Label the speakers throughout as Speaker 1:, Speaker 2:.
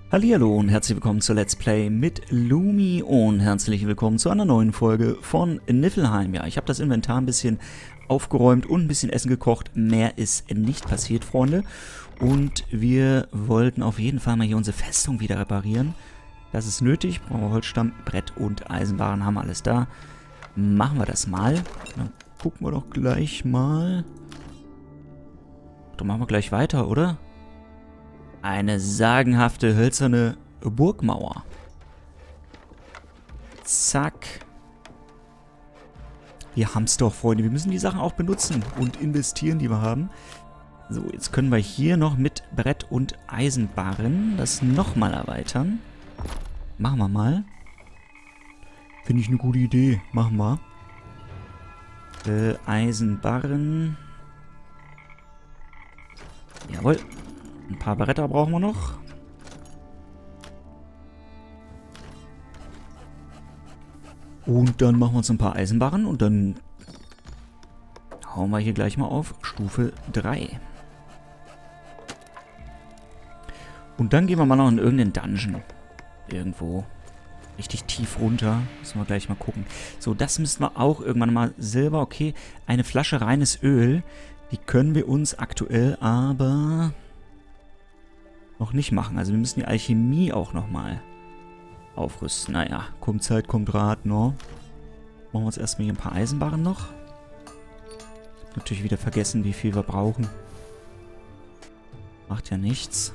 Speaker 1: Hallihallo und herzlich willkommen zu Let's Play mit Lumi und herzlich willkommen zu einer neuen Folge von Niflheim. Ja, ich habe das Inventar ein bisschen aufgeräumt und ein bisschen Essen gekocht. Mehr ist nicht passiert, Freunde. Und wir wollten auf jeden Fall mal hier unsere Festung wieder reparieren. Das ist nötig. Brauchen wir Holzstamm, Brett und Eisenbahn, haben wir alles da. Machen wir das mal. Dann gucken wir doch gleich mal. Dann machen wir gleich weiter, oder? Eine sagenhafte hölzerne Burgmauer. Zack. Wir haben's doch, Freunde. Wir müssen die Sachen auch benutzen und investieren, die wir haben. So, jetzt können wir hier noch mit Brett und Eisenbarren das nochmal erweitern. Machen wir mal. Finde ich eine gute Idee. Machen wir. Eisenbarren. Jawohl. Ein paar Bretter brauchen wir noch. Und dann machen wir uns ein paar Eisenbarren und dann hauen wir hier gleich mal auf Stufe 3. Und dann gehen wir mal noch in irgendeinen Dungeon. Irgendwo. Richtig tief runter. Müssen wir gleich mal gucken. So, das müssten wir auch irgendwann mal. Silber, okay. Eine Flasche reines Öl. Die können wir uns aktuell aber noch nicht machen. Also wir müssen die Alchemie auch nochmal aufrüsten. Naja, kommt Zeit, kommt Rat, no? Machen wir uns erstmal hier ein paar Eisenbarren noch. Ich hab natürlich wieder vergessen, wie viel wir brauchen. Macht ja nichts.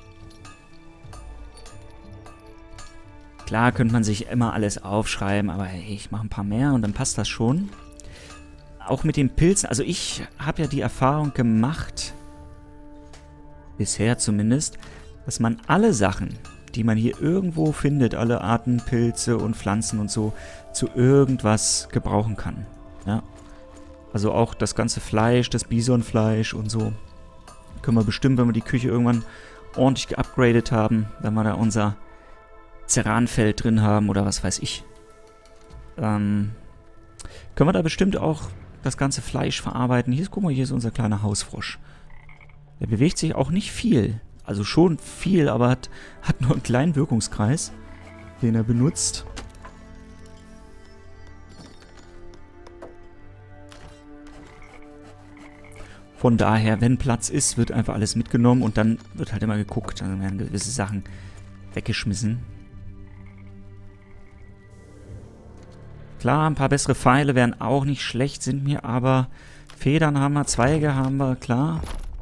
Speaker 1: Klar könnte man sich immer alles aufschreiben, aber hey, ich mache ein paar mehr und dann passt das schon. Auch mit den Pilzen. Also ich habe ja die Erfahrung gemacht, bisher zumindest, dass man alle Sachen, die man hier irgendwo findet, alle Arten Pilze und Pflanzen und so, zu irgendwas gebrauchen kann. Ja. Also auch das ganze Fleisch, das Bisonfleisch und so. Können wir bestimmt, wenn wir die Küche irgendwann ordentlich geupgradet haben, wenn wir da unser Ceranfeld drin haben oder was weiß ich. Können wir da bestimmt auch das ganze Fleisch verarbeiten. Hier ist, guck mal, hier ist unser kleiner Hausfrosch. Der bewegt sich auch nicht viel. Also schon viel, aber hat nur einen kleinen Wirkungskreis, den er benutzt. Von daher, wenn Platz ist, wird einfach alles mitgenommen und dann wird halt immer geguckt. Dann werden gewisse Sachen weggeschmissen. Klar, ein paar bessere Pfeile wären auch nicht schlecht, sind mir aber Federn haben wir, Zweige haben wir, klar.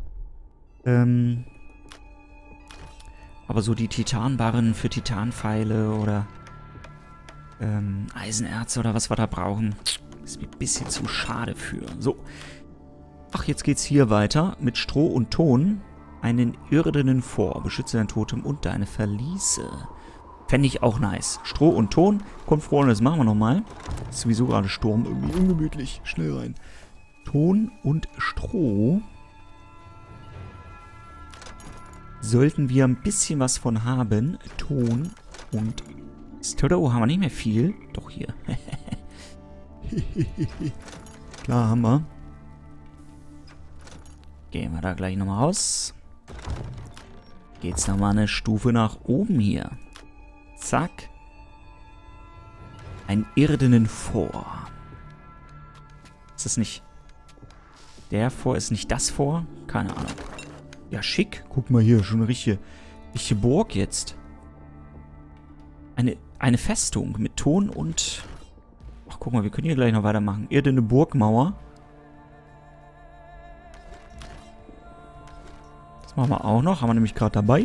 Speaker 1: Aber so die Titanbarren für Titanpfeile oder Eisenerze oder was wir da brauchen, ist mir ein bisschen zu schade für. So. Ach, jetzt geht's hier weiter mit Stroh und Ton. Einen irdenen vor. Beschütze dein Totem und deine Verliese. Fände ich auch nice. Stroh und Ton. Kommt, Freunde, das machen wir nochmal. Ist sowieso gerade Sturm. Irgendwie ungemütlich. Schnell rein. Ton und Stroh. Sollten wir ein bisschen was von haben. Ton und Stroh haben wir nicht mehr viel. Doch hier. Klar haben wir. Gehen wir da gleich nochmal raus. Geht's nochmal eine Stufe nach oben hier. Zack. Ein irdenen vor. Ist das nicht... Der vor ist nicht das vor? Keine Ahnung. Ja, schick. Guck mal hier, schon eine richtige Burg jetzt. Eine Festung mit Ton und... Ach, guck mal, wir können hier gleich noch weitermachen. Irdene Burgmauer. Das machen wir auch noch. Haben wir nämlich gerade dabei.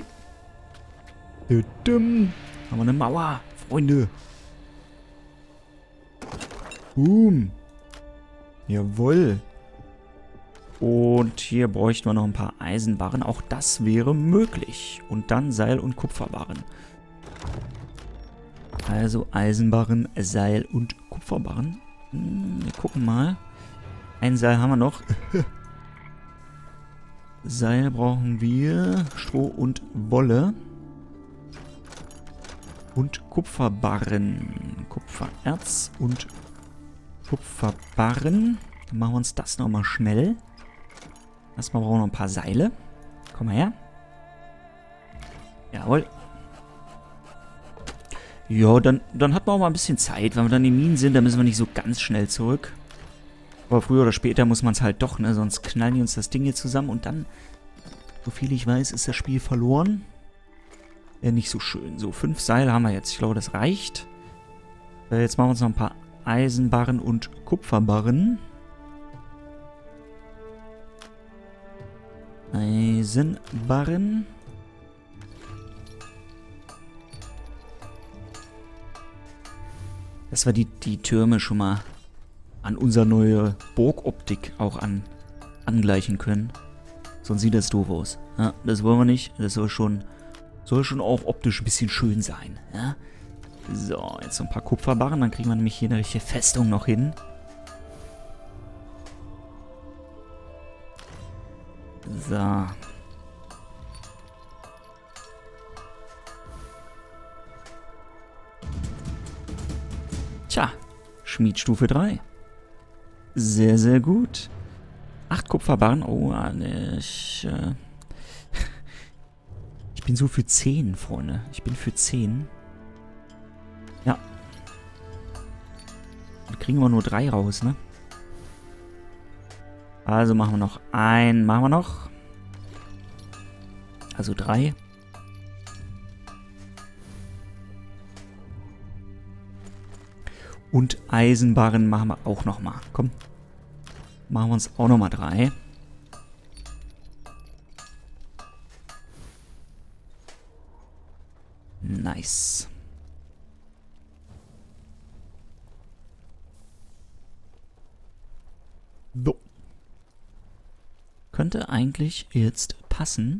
Speaker 1: Haben wir eine Mauer, Freunde. Boom. Jawohl. Und hier bräuchten wir noch ein paar Eisenbarren. Auch das wäre möglich. Und dann Seil- und Kupferbarren. Also Eisenbarren, Seil- und Kupferbarren. Wir gucken mal. Ein Seil haben wir noch. Seil brauchen wir. Stroh und Wolle. Und Kupferbarren. Kupfererz und Kupferbarren. Dann machen wir uns das nochmal schnell. Erstmal brauchen wir noch ein paar Seile. Komm mal her. Jawohl. Ja, dann hat man auch mal ein bisschen Zeit. Wenn wir dann in den Minen sind, dann müssen wir nicht so ganz schnell zurück. Aber früher oder später muss man es halt doch, ne? Sonst knallen die uns das Ding hier zusammen und dann, soviel ich weiß, ist das Spiel verloren. Nicht so schön. So, 5 Seile haben wir jetzt. Ich glaube, das reicht. Jetzt machen wir uns noch ein paar Eisenbarren und Kupferbarren. Eisenbarren. Dass wir die Türme schon mal an unsere neue Burgoptik auch angleichen können. Sonst sieht das doof aus. Ja, das wollen wir nicht. Das soll schon auch optisch ein bisschen schön sein. Ja? So, jetzt noch ein paar Kupferbarren. Dann kriegen wir nämlich hier eine richtige Festung noch hin. So. Tja, Schmiedstufe 3. Sehr, sehr gut. 8 Kupferbarren. Oh, ich bin so für 10, Freunde. Ich bin für 10. Ja. Da kriegen wir nur 3 raus, ne? Also machen wir noch einen. Machen wir noch. Also 3. Und Eisenbarren machen wir auch noch mal. Komm. Machen wir uns auch noch mal 3. Nice. So. Könnte eigentlich jetzt passen.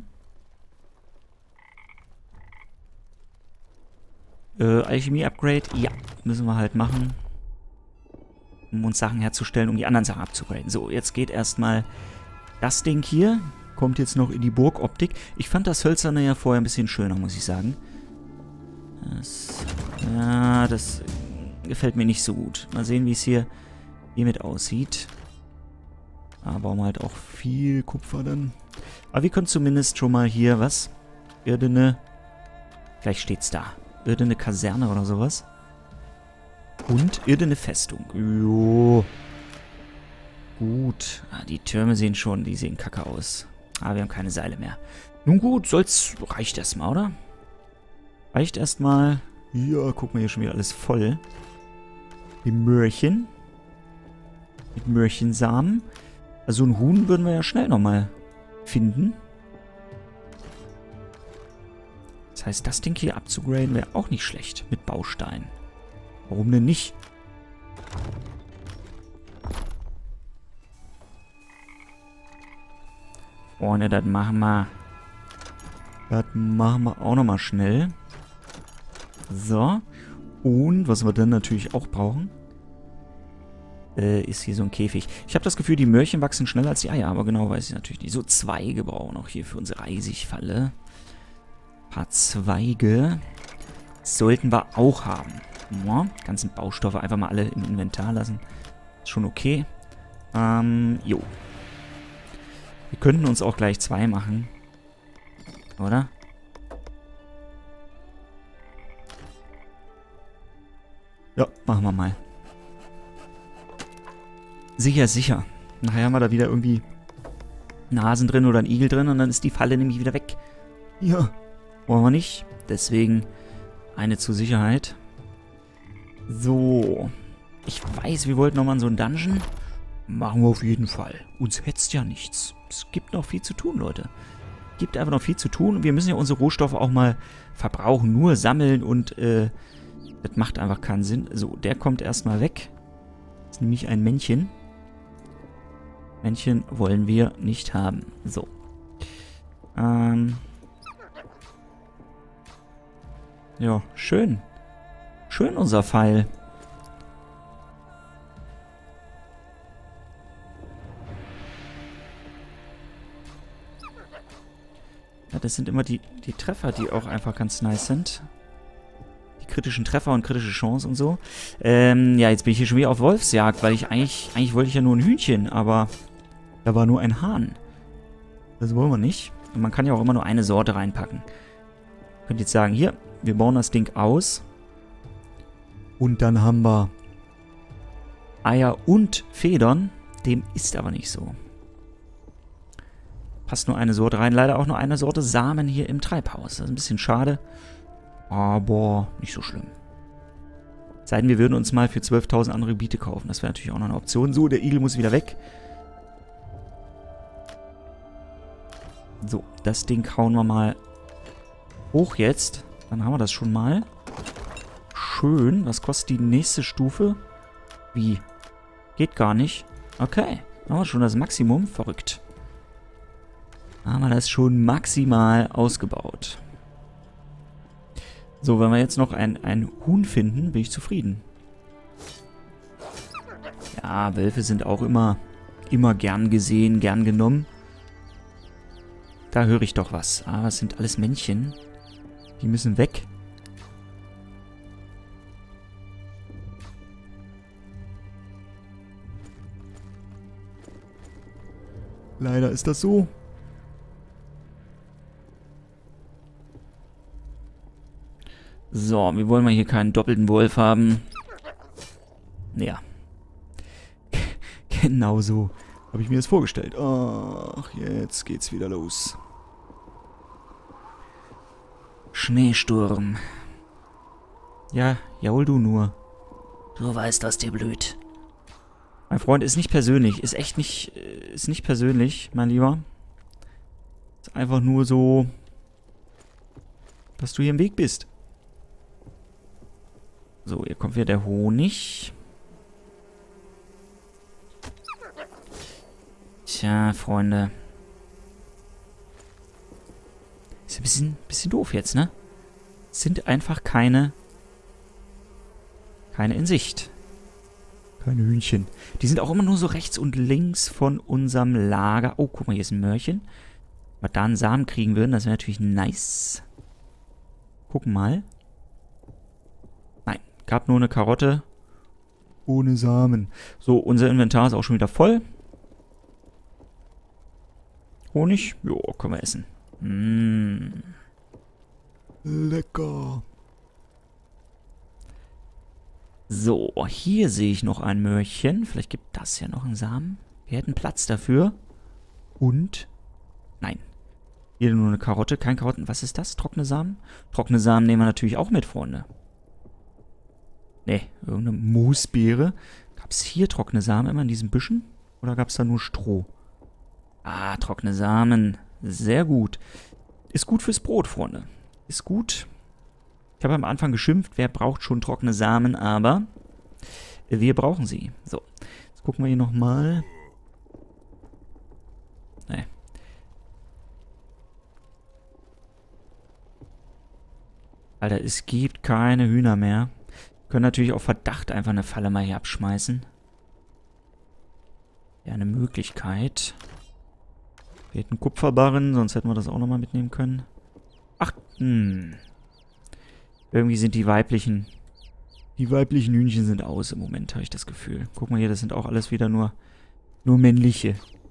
Speaker 1: Alchemie-Upgrade? Ja, müssen wir halt machen. Um uns Sachen herzustellen, um die anderen Sachen abzugraden. So, jetzt geht erstmal das Ding hier. Kommt jetzt noch in die Burgoptik. Ich fand das Hölzerne ja vorher ein bisschen schöner, muss ich sagen. Das gefällt mir nicht so gut. Mal sehen, wie es hiermit aussieht. Da brauchen wir halt auch viel Kupfer dann. Aber wir können zumindest schon mal hier, was? Irdene. Vielleicht steht's da. Irdene Kaserne oder sowas. Und irdene Festung. Jo. Gut. Die Türme sehen kacke aus. Aber wir haben keine Seile mehr. Nun gut, reicht erstmal, oder? Reicht erstmal. Ja, guck mal, hier schon wieder alles voll. Die Möhrchen. Mit Möhrchensamen. Also ein Huhn würden wir ja schnell nochmal finden. Das heißt, das Ding hier abzugraden wäre auch nicht schlecht mit Bausteinen. Warum denn nicht? Freunde, das machen wir. Das machen wir auch nochmal schnell. So. Und was wir dann natürlich auch brauchen, ist hier so ein Käfig. Ich habe das Gefühl, die Möhrchen wachsen schneller als die Eier, aber genau weiß ich natürlich nicht. So Zweige brauchen wir noch hier für unsere Eisigfalle. Ein paar Zweige sollten wir auch haben. Ja, ganzen Baustoffe einfach mal alle im Inventar lassen. Ist schon okay. Jo. Wir könnten uns auch gleich 2 machen. Oder? Ja, machen wir mal. Sicher ist sicher. Nachher haben wir da wieder irgendwie einen Hasen drin oder einen Igel drin und dann ist die Falle nämlich wieder weg. Ja. Wollen wir nicht. Deswegen eine zur Sicherheit. So. Ich weiß, wir wollten nochmal in so einen Dungeon. Machen wir auf jeden Fall. Uns hetzt ja nichts. Es gibt noch viel zu tun, Leute. Es gibt einfach noch viel zu tun. Und wir müssen ja unsere Rohstoffe auch mal verbrauchen. Nur sammeln und das macht einfach keinen Sinn. So, der kommt erstmal weg. Das ist nämlich ein Männchen. Männchen wollen wir nicht haben. So. Ja, schön. Schön unser Pfeil. Ja, das sind immer die Treffer, die auch einfach ganz nice sind. Die kritischen Treffer und kritische Chance und so. Ja, jetzt bin ich hier schon wieder auf Wolfsjagd, weil eigentlich wollte ich ja nur ein Hühnchen, aber da war nur ein Hahn. Das wollen wir nicht. Und man kann ja auch immer nur eine Sorte reinpacken. Könnt jetzt sagen, hier, wir bauen das Ding aus. Und dann haben wir Eier und Federn. Dem ist aber nicht so. Passt nur eine Sorte rein. Leider auch nur eine Sorte Samen hier im Treibhaus. Das ist ein bisschen schade. Aber nicht so schlimm. Sei denn, wir würden uns mal für 12.000 andere Gebiete kaufen. Das wäre natürlich auch noch eine Option. So, der Igel muss wieder weg. So, das Ding hauen wir mal hoch jetzt. Dann haben wir das schon mal. Schön. Was kostet die nächste Stufe? Wie? Geht gar nicht. Okay. Haben wir schon das Maximum. Verrückt. Haben wir das schon maximal ausgebaut. So, wenn wir jetzt noch ein Huhn finden, bin ich zufrieden. Ja, Wölfe sind auch immer gern gesehen, gern genommen. Da höre ich doch was. Ah, es sind alles Männchen. Die müssen weg. Leider ist das so. So, wir wollen mal hier keinen doppelten Wolf haben. Ja. Genau so habe ich mir das vorgestellt. Ach, jetzt geht's wieder los. Schneesturm. Ja, jaul du nur. Du weißt, was dir blüht. Mein Freund, ist nicht persönlich. Ist echt nicht, ist nicht persönlich, mein Lieber. Ist einfach nur so, dass du hier im Weg bist. So, hier kommt wieder der Honig. Tja, Freunde. Ist ein bisschen doof jetzt, ne? Sind einfach keine in Sicht. Keine Hühnchen. Die sind auch immer nur so rechts und links von unserem Lager. Oh, guck mal, hier ist ein Möhrchen. Wenn wir da einen Samen kriegen würden, das wäre natürlich nice. Gucken mal. Nein, gab nur eine Karotte. Ohne Samen. So, unser Inventar ist auch schon wieder voll. Honig? Jo, können wir essen. Mmh. Lecker. So, hier sehe ich noch ein Möhrchen. Vielleicht gibt das ja noch einen Samen. Wir hätten Platz dafür. Und? Nein. Hier nur eine Karotte, kein Karotten. Was ist das? Trockene Samen? Trockene Samen nehmen wir natürlich auch mit, Freunde. Ne, irgendeine Moosbeere. Gab es hier trockene Samen immer in diesen Büschen? Oder gab es da nur Stroh? Ah, trockene Samen. Sehr gut. Ist gut fürs Brot, Freunde. Ist gut. Ich habe am Anfang geschimpft, wer braucht schon trockene Samen, aber wir brauchen sie. So, jetzt gucken wir hier nochmal. Nee. Alter, es gibt keine Hühner mehr. Wir können natürlich auf Verdacht einfach eine Falle mal hier abschmeißen. Ja, eine Möglichkeit. Wir hätten Kupferbarren, sonst hätten wir das auch nochmal mitnehmen können. Ach, irgendwie sind die weiblichen Hühnchen sind aus im Moment, habe ich das Gefühl. Guck mal hier, das sind auch alles wieder nur männliche.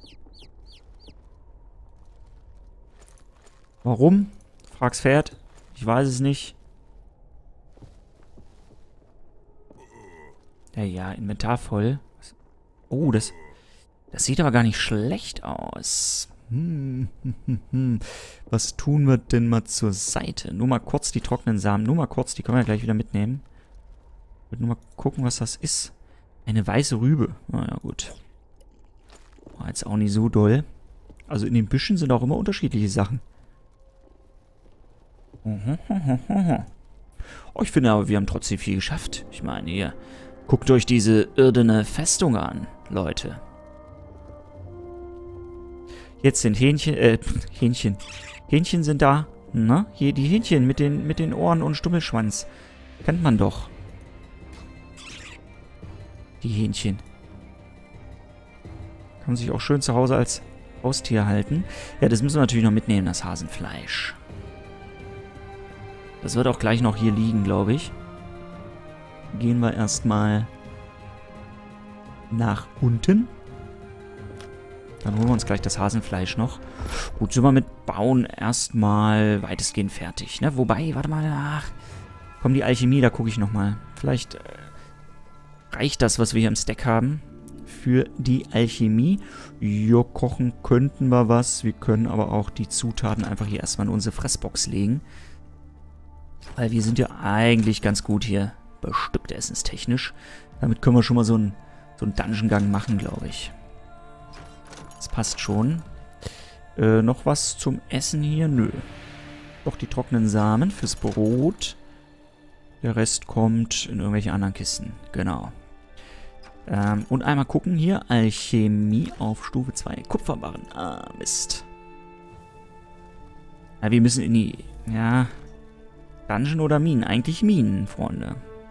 Speaker 1: Warum? Frag's Pferd. Ich weiß es nicht. Ja, Inventar voll. Oh, das sieht aber gar nicht schlecht aus. Was tun wir denn mal zur Seite? Nur mal kurz die trockenen Samen. Nur mal kurz, die können wir gleich wieder mitnehmen. Ich will nur mal gucken, was das ist. Eine weiße Rübe. Naja, gut. War jetzt auch nicht so doll. Also in den Büschen sind auch immer unterschiedliche Sachen. Oh, ich finde aber, wir haben trotzdem viel geschafft. Ich meine, hier, guckt euch diese irdene Festung an, Leute. Jetzt sind Hähnchen sind da. Na, hier die Hähnchen mit den Ohren und Stummelschwanz. Kennt man doch. Die Hähnchen. Kann man sich auch schön zu Hause als Haustier halten. Ja, das müssen wir natürlich noch mitnehmen, das Hasenfleisch. Das wird auch gleich noch hier liegen, glaube ich. Gehen wir erstmal nach unten. Dann holen wir uns gleich das Hasenfleisch noch. Gut, sind wir mit Bauen erstmal weitestgehend fertig, ne? Wobei, warte mal, Komm, die Alchemie, da gucke ich nochmal. Vielleicht reicht das, was wir hier im Stack haben, für die Alchemie. Ja, kochen könnten wir was. Wir können aber auch die Zutaten einfach hier erstmal in unsere Fressbox legen. Weil wir sind ja eigentlich ganz gut hier bestückt essenstechnisch. Damit können wir schon mal so einen Dungeon-Gang machen, glaube ich. Das passt schon. Noch was zum Essen hier? Nö. Doch die trockenen Samen fürs Brot. Der Rest kommt in irgendwelche anderen Kisten. Genau. Und einmal gucken hier. Alchemie auf Stufe 2. Kupferbarren. Ah, Mist. Ja, wir müssen in die... Ja... Dungeon oder Minen? Eigentlich Minen, Freunde.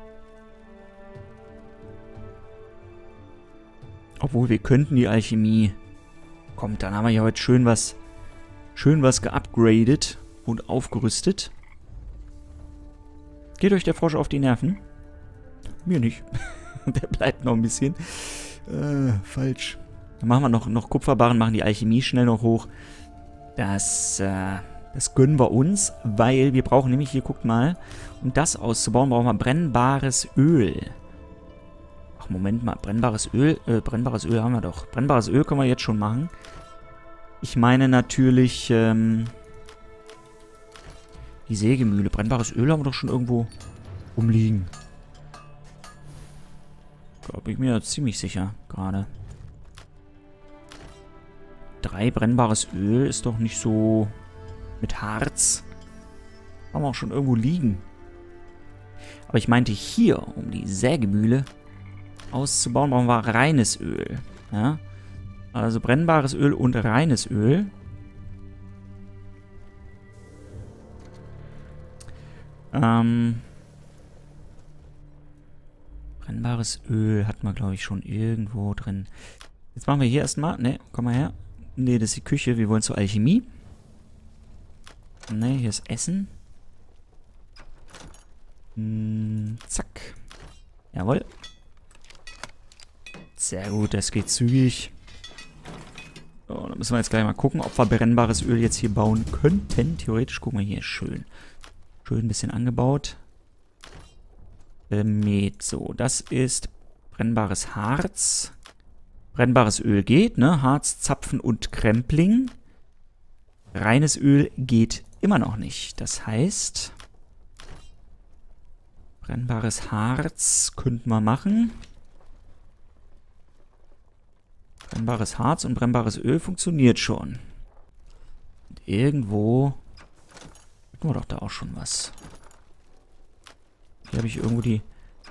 Speaker 1: Obwohl, wir könnten die Alchemie... Kommt, dann haben wir ja heute schön was geupgradet und aufgerüstet. Geht euch der Frosch auf die Nerven? Mir nicht. Der bleibt noch ein bisschen. Falsch. Dann machen wir noch Kupferbarren, machen die Alchemie schnell noch hoch. Das gönnen wir uns, weil wir brauchen nämlich, hier guckt mal, um das auszubauen, brauchen wir brennbares Öl. Ach, Moment mal, brennbares Öl haben wir doch. Brennbares Öl können wir jetzt schon machen. Ich meine natürlich, die Sägemühle. Brennbares Öl haben wir doch schon irgendwo rumliegen. Da bin ich mir ziemlich sicher, gerade. 3 brennbares Öl ist doch nicht so... Mit Harz. Haben wir auch schon irgendwo liegen. Aber ich meinte hier, um die Sägemühle auszubauen, brauchen wir reines Öl. Ja? Also brennbares Öl und reines Öl. Brennbares Öl hatten wir, glaube ich, schon irgendwo drin. Jetzt machen wir hier erstmal... Ne, komm mal her. Ne, das ist die Küche. Wir wollen zur Alchemie. Ne, hier ist Essen. Zack. Jawohl. Sehr gut, das geht zügig. So, dann müssen wir jetzt gleich mal gucken, ob wir brennbares Öl jetzt hier bauen könnten. Theoretisch, guck mal hier, schön. Schön ein bisschen angebaut. So, das ist brennbares Harz. Brennbares Öl geht, ne? Harz, Zapfen und Krempling. Reines Öl geht immer noch nicht. Das heißt, brennbares Harz könnten wir machen. Brennbares Harz und brennbares Öl funktioniert schon. Und irgendwo hatten wir doch da auch schon was. Hier habe ich irgendwo die...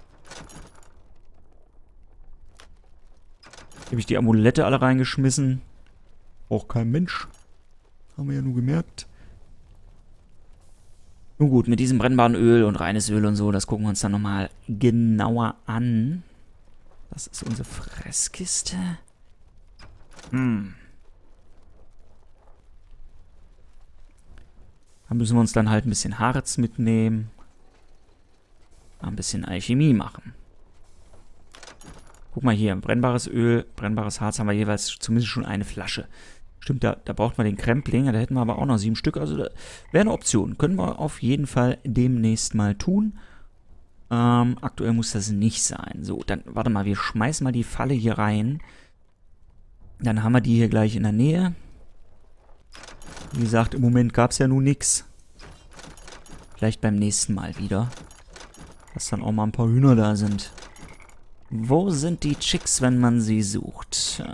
Speaker 1: Hier habe ich die Amulette alle reingeschmissen. Auch kein Mensch. Haben wir ja nur gemerkt. Nun gut, mit diesem brennbaren Öl und reines Öl und so, das gucken wir uns dann nochmal genauer an. Das ist unsere Fresskiste. Dann müssen wir uns dann halt ein bisschen Harz mitnehmen. Ein bisschen Alchemie machen. Guck mal hier, brennbares Öl, brennbares Harz haben wir jeweils zumindest schon eine Flasche. Stimmt, da braucht man den Krempling, da hätten wir aber auch noch 7 Stück. Also wäre eine Option. Können wir auf jeden Fall demnächst mal tun. Aktuell muss das nicht sein. So, dann, warte mal, wir schmeißen mal die Falle hier rein. Dann haben wir die hier gleich in der Nähe. Wie gesagt, im Moment gab es ja nun nichts. Vielleicht beim nächsten Mal wieder. Dass dann auch mal ein paar Hühner da sind. Wo sind die Chicks, wenn man sie sucht?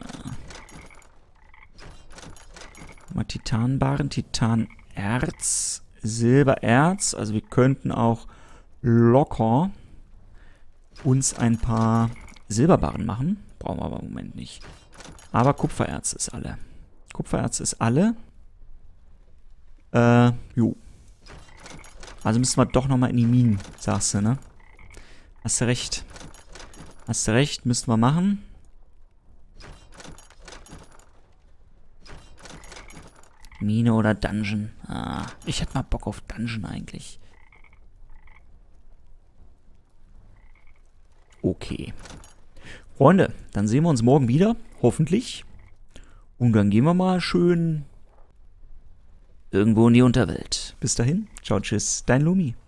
Speaker 1: Mal Titanbarren, Titanerz, Silbererz. Also wir könnten auch locker uns ein paar Silberbarren machen. Brauchen wir aber im Moment nicht. Aber Kupfererz ist alle. Kupfererz ist alle. Jo. Also müssen wir doch nochmal in die Minen, sagst du, ne? Hast du recht. Hast du recht, müssten wir machen. Mine oder Dungeon. Ah, ich hätte mal Bock auf Dungeon eigentlich. Okay. Freunde, dann sehen wir uns morgen wieder. Hoffentlich. Und dann gehen wir mal schön irgendwo in die Unterwelt. Bis dahin. Ciao, tschüss. Dein Lumi.